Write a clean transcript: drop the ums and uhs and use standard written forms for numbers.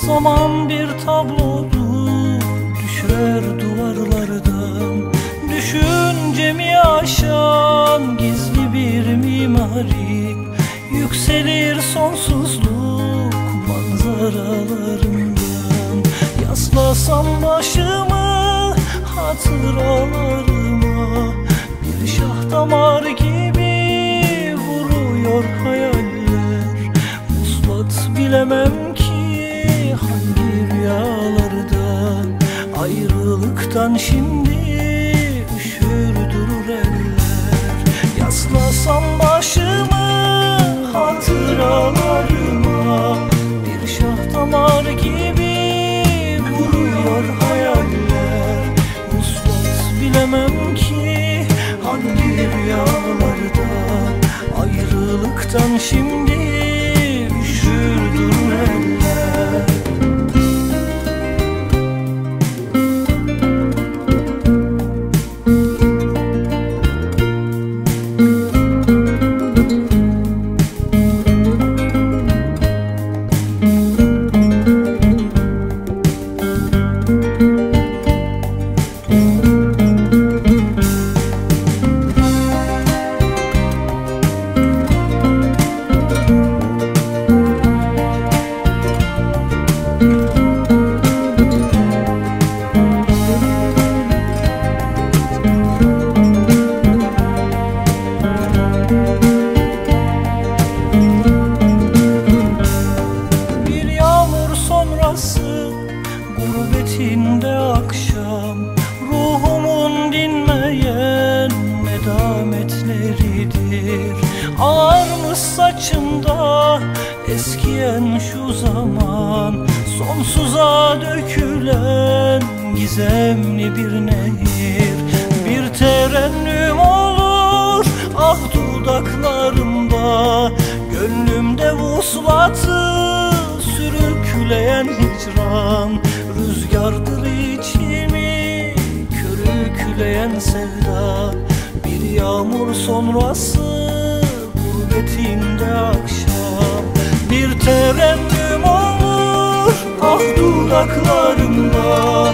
Zaman bir tablodur, düşer duvarlardan. Düşüncemi aşan gizli bir mimari, yükselir sonsuzluk manzaralarından. Yaslasam başımı hatıralarıma, bir şah damar gibi vuruyor hayaller. Vuslat bilemem ki hangi rüyalarda, ayrılıktan şimdi üşür durur eller. Yaslasam başımı hatıralarıma, bir şah damar gibi vuruyor hayaller. Vuslat bilemem ki hangi rüyalarda, ayrılıktan şimdi üşür durur eller. Gurbetinde akşam, ruhumun dinmeyen nedametleridir. Ağarmış saçımda eskiyen şu zaman, sonsuza dökülen gizemli bir nehir. Bir terennüm olur ah dudaklarımda, gönlümde vuslatı sürükleyen hicran. Rüzgardır içimi körükleyen sevda, bir yağmur sonrası gurbetinde akşam. Bir terennüm olur ah dudaklarımda,